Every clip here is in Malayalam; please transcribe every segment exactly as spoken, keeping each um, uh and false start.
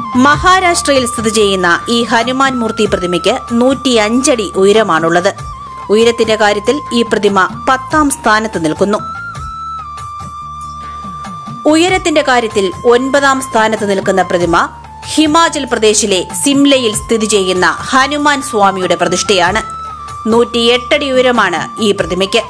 മഹാരാഷ്ട്രയിൽ സ്ഥിതി ചെയ്യുന്ന ഈ ഹനുമാൻ മൂർത്തി പ്രതിമയ്ക്ക് നൂറ്റിയഞ്ചടി ഉയരമാണുള്ളത്. ഉയരത്തിന്റെ കാര്യത്തിൽ ഈ പ്രതിമ പത്താം സ്ഥാനത്ത് നിൽക്കുന്നു. ഉയരത്തിന്റെ കാര്യത്തിൽ ഒൻപതാം സ്ഥാനത്ത് നിൽക്കുന്ന പ്രതിമ ഹിമാചൽ പ്രദേശിലെ സിംലയിൽ സ്ഥിതി ചെയ്യുന്ന ഹനുമാൻ സ്വാമിയുടെ പ്രതിഷ്ഠയാണ്. നൂറ്റിയെട്ടടി ഉയരമാണ് ഈ പ്രതിമയ്ക്ക്.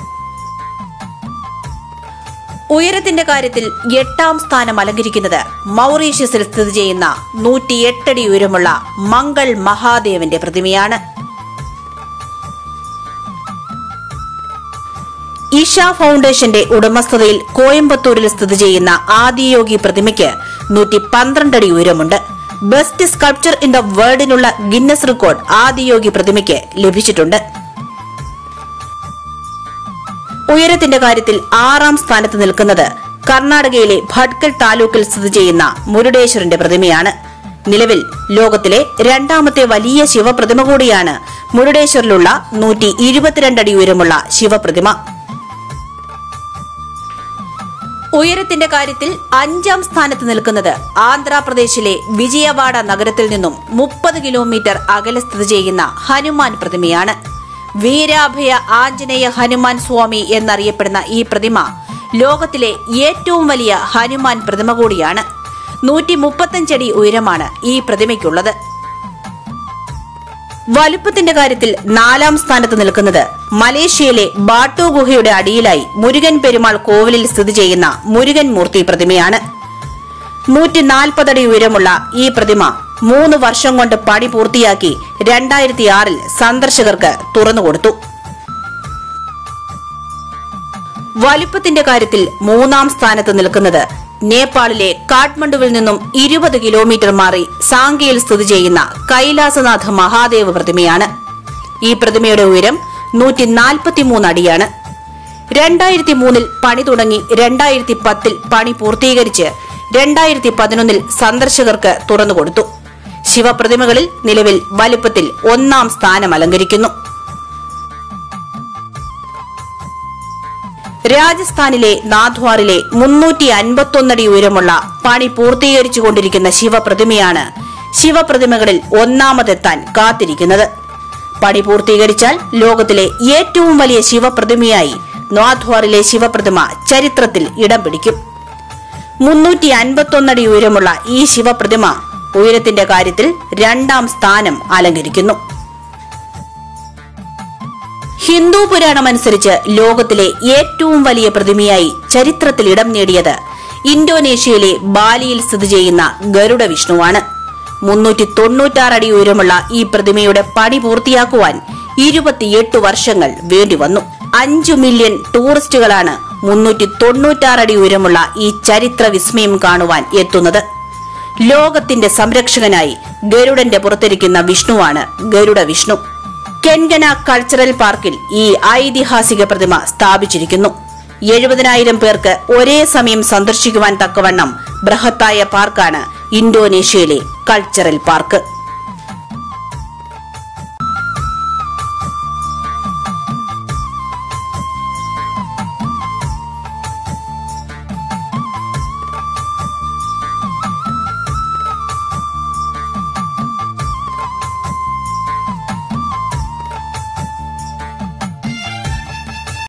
ഉയരത്തിന്റെ കാര്യത്തിൽ എട്ടാം സ്ഥാനം അലങ്കരിക്കുന്നത് മൌറീഷ്യസിൽ സ്ഥിതി ചെയ്യുന്ന നൂറ്റിയെട്ടടി ഉയരമുള്ള മംഗൾ മഹാദേവന്റെ പ്രതിമയാണ്. ഇഷ ഫൌണ്ടേഷന്റെ ഉടമസ്ഥതയിൽ കോയമ്പത്തൂരിൽ സ്ഥിതി ചെയ്യുന്ന ആദിയോഗി പ്രതിമയ്ക്ക് നൂറ്റി പന്ത്രണ്ടടി ഉയരമുണ്ട്. ബെസ്റ്റ് സ്കൾപ്ചർ ഇൻ ദ വേൾഡിനുള്ള ഗിന്നസ് റെക്കോർഡ് ആദിയോഗി പ്രതിമയ്ക്ക് ലഭിച്ചിട്ടുണ്ട്. ഉയരത്തിന്റെ കാര്യത്തിൽ ആറാം സ്ഥാനത്ത് നിൽക്കുന്നത് കർണാടകയിലെ ഭട്കൽ താലൂക്കിൽ സ്ഥിതി ചെയ്യുന്ന മുരുടേശ്വരന്റെ പ്രതിമയാണ്. നിലവിൽ ലോകത്തിലെ രണ്ടാമത്തെ വലിയ ശിവപ്രതിമ കൂടിയാണ് മുരുടേശ്വറിലുള്ള നൂറ്റി ഇരുപത്തിരണ്ടടി ഉയരമുള്ള ശിവപ്രതിമ. ഉയരത്തിന്റെ കാര്യത്തിൽ അഞ്ചാം സ്ഥാനത്ത് നിൽക്കുന്നത് ആന്ധ്രാപ്രദേശിലെ വിജയവാഡ നഗരത്തിൽ നിന്നും മുപ്പത് കിലോമീറ്റർ അകലെ സ്ഥിതി ചെയ്യുന്ന ഹനുമാൻ പ്രതിമയാണ്. വീരാഭയ ആഞ്ജനേയ ഹനുമാൻ സ്വാമി എന്നറിയപ്പെടുന്ന ഈ പ്രതിമ ലോകത്തിലെ ഏറ്റവും വലിയ ഹനുമാൻ പ്രതിമ കൂടിയാണ്. നൂറ്റി മുപ്പത്തഞ്ചടി ഉയരമാണ് ഈ പ്രതിമയ്ക്കുള്ളത്. വലുപ്പത്തിന്റെ കാര്യത്തിൽ നാലാം സ്ഥാനത്ത് നിൽക്കുന്നത് മലേഷ്യയിലെ ബാട്ടു ഗുഹയുടെ അടിയിലായി മുരുകൻ പെരുമാൾ കോവിലിൽ സ്ഥിതി ചെയ്യുന്ന മുരുകൻ മൂർത്തി പ്രതിമയാണ്. നൂറ്റി നാൽപ്പതടി ഉയരമുള്ള ഈ പ്രതിമ മൂന്ന് വർഷം കൊണ്ട് പണി പൂർത്തിയാക്കി രണ്ടായിരത്തി ആറിൽ സന്ദർശകർക്ക് തുറന്നുകൊടുത്തു. വലുപ്പത്തിന്റെ കാര്യത്തിൽ മൂന്നാം സ്ഥാനത്ത് നിൽക്കുന്നത് നേപ്പാളിലെ കാഠ്മണ്ഡുവിൽ നിന്നും ഇരുപത് കിലോമീറ്റർ മാറി സാംഗിയിൽ സ്ഥിതി ചെയ്യുന്ന കൈലാസനാഥ മഹാദേവ് പ്രതിമയാണ്. ഈ പ്രതിമയുടെ ഉയരം നൂറ്റി നാൽപ്പത്തിമൂന്ന് അടിയാണ്. രണ്ടായിരത്തി മൂന്നിൽ പണി തുടങ്ങി രണ്ടായിരത്തി പത്തിൽ പണി പൂർത്തീകരിച്ച് രണ്ടായിരത്തി പതിനൊന്നിൽ സന്ദർശകർക്ക് തുറന്നുകൊടുത്തു. ശിവപ്രതിമകളിൽ നിലവിൽ വലുപ്പത്തിൽ ഒന്നാം സ്ഥാനം അലങ്കരിക്കുന്നു. രാജസ്ഥാനിലെ നാഥ്വാറിലെ മുന്നൂറ്റി അൻപത്തൊന്നടി ഉയരമുള്ള പണി പൂർത്തീകരിച്ചുകൊണ്ടിരിക്കുന്ന ശിവപ്രതിമയാണ് ശിവപ്രതിമകളിൽ ഒന്നാമതെത്താൻ കാത്തിരിക്കുന്നത്. പണി പൂർത്തീകരിച്ചാൽ ലോകത്തിലെ ഏറ്റവും വലിയ ശിവപ്രതിമയായി നാഥ്വാറിലെ ശിവപ്രതിമ ചരിത്രത്തിൽ ഇടം പിടിക്കും. മുന്നൂറ്റി അൻപത്തൊന്നടി ഉയരമുള്ള ഈ ശിവപ്രതിമ ഉയരത്തിന്റെ കാര്യത്തിൽ രണ്ടാം സ്ഥാനം അലങ്കരിക്കുന്നു. ഹിന്ദു പുരാണമനുസരിച്ച് ലോകത്തിലെ ഏറ്റവും വലിയ പ്രതിമയായി ചരിത്രത്തിൽ ഇടം നേടിയത് ഇന്തോനേഷ്യയിലെ ബാലിയിൽ സ്ഥിതി ചെയ്യുന്ന ഗരുഡ വിഷ്ണുവാണ്. മുന്നൂറ്റി തൊണ്ണൂറ്റാറ് അടി ഉയരമുള്ള ഈ പ്രതിമയുടെ പണി പൂർത്തിയാക്കുവാൻ ഇരുപത്തിയെട്ട് വർഷങ്ങൾ വേണ്ടിവന്നു. അഞ്ചു മില്യൺ ടൂറിസ്റ്റുകളാണ് മുന്നൂറ്റി തൊണ്ണൂറ്റാറ് അടി ഉയരമുള്ള ഈ ചരിത്ര വിസ്മയം കാണുവാൻ എത്തുന്നത്. ലോകത്തിന്റെ സംരക്ഷകനായി ഗരുഡന്റെ പുറത്തിരിക്കുന്ന വിഷ്ണുവാണ് ഗരുഡ വിഷ്ണു. കെൻഗന കൾച്ചറൽ പാർക്കിൽ ഈ ഐതിഹാസിക പ്രതിമ സ്ഥാപിച്ചിരിക്കുന്നു. എഴുപതിനായിരം പേർക്ക് ഒരേ സമയം സന്ദർശിക്കുവാൻ തക്കവണ്ണം ബൃഹത്തായ പാർക്കാണ് ഇന്തോനേഷ്യയിലെ കൾച്ചറൽ പാർക്ക്.